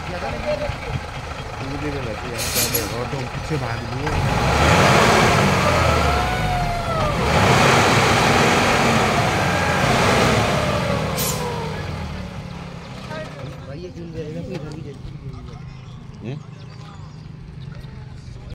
मुझे नहीं लगती यार ऑटो पीछे भाग लिए भाई ये क्यों गए ना कोई इधर भी